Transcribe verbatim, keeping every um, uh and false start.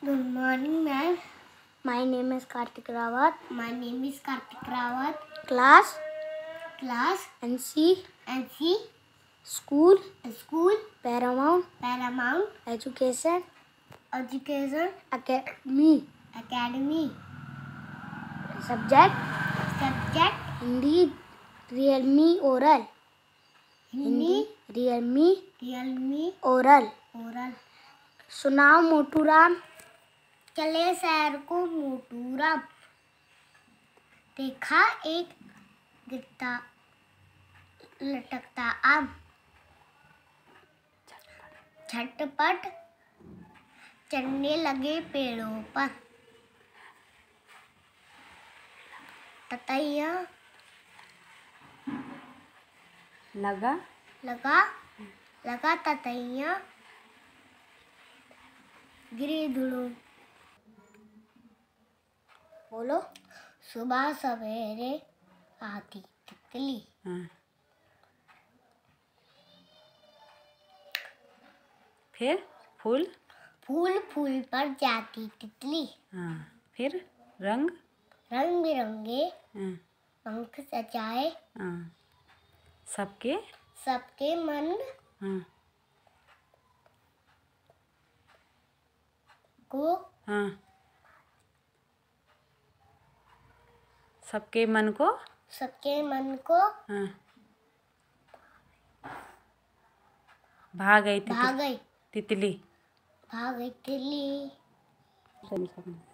Good morning, ma'am. My name is Kartik Rawat. My name is Kartik Rawat. Class Class N C N C School School Paramount Paramount Education Education Academy. Academy. Subject Subject Hindi Realme Oral. Hindi Realme Realme Oral. Oral. सुनाओ मोटू राम चले शहर को मोटू राम, देखा एक गिरता लटकता आम, झटपट चढ़ने लगे पेड़ों पर, ततैया लगा लगा लगा ततैया गिरी धुलो। बोलो सुबह सवेरे आती तितली। हाँ। फिर फूल फूल फूल पर जाती तितली। हाँ। फिर रंग रंग बिरंगे हाँ। पंख सजाए, हाँ। सबके सबके मन हाँ। को हाँ। सबके मन को सबके मन को हाँ। भाग गई भाग गई तितली भाग गई तितली। तितली